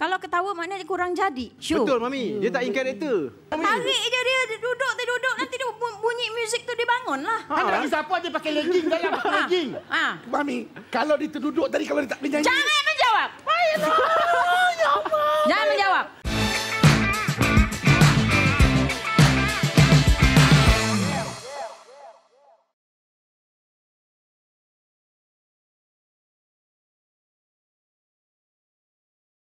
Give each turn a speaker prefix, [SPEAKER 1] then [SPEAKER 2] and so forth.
[SPEAKER 1] Kalau ketawa maknanya kurang jadi. Show.
[SPEAKER 2] Betul, Mami. Dia tak in character.
[SPEAKER 1] Tarik je dia duduk, nanti dia bunyi muzik tu dia bangun lah.
[SPEAKER 3] Lagi siapa dia pakai legging dalam legging?
[SPEAKER 4] Mami, kalau dia terduduk tadi, kalau dia tak boleh nyanyi...
[SPEAKER 1] Jangan menjawab.